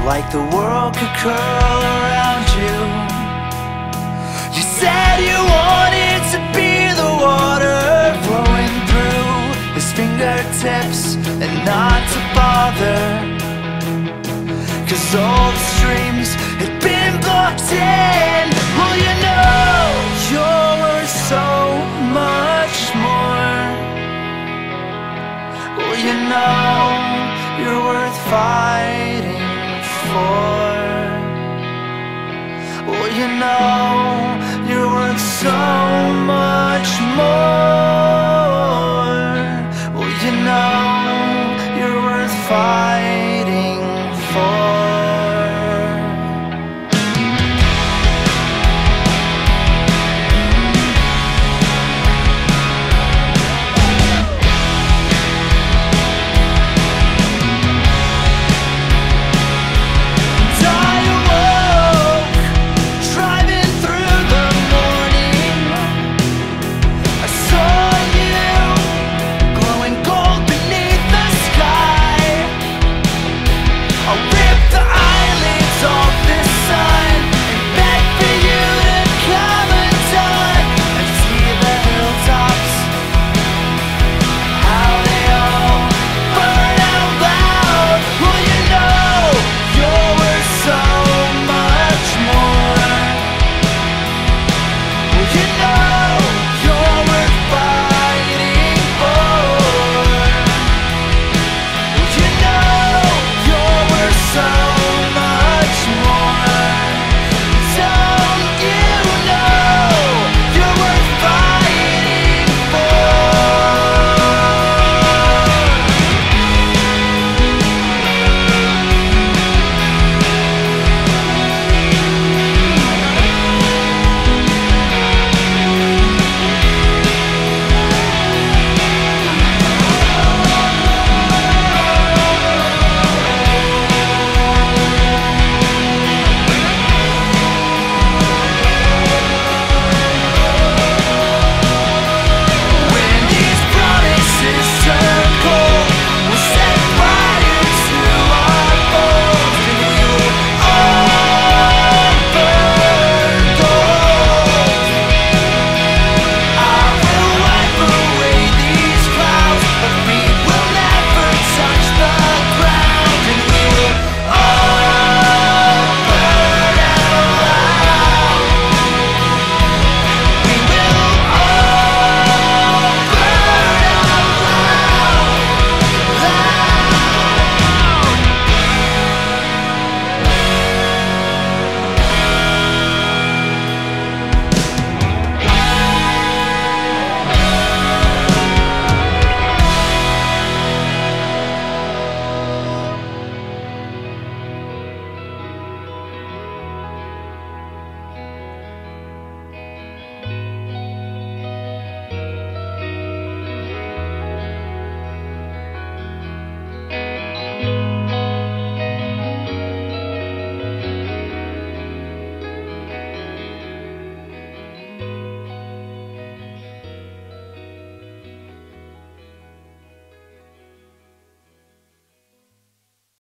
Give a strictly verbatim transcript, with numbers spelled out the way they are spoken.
like the world could curl around you. You said you wanted to be the water flowing through his fingertips and not to bother, 'cause all the streams had been blocked in. Well, you know you're worth so much more. Well, you know you're worth fighting for. Well, you know you're worth so much more.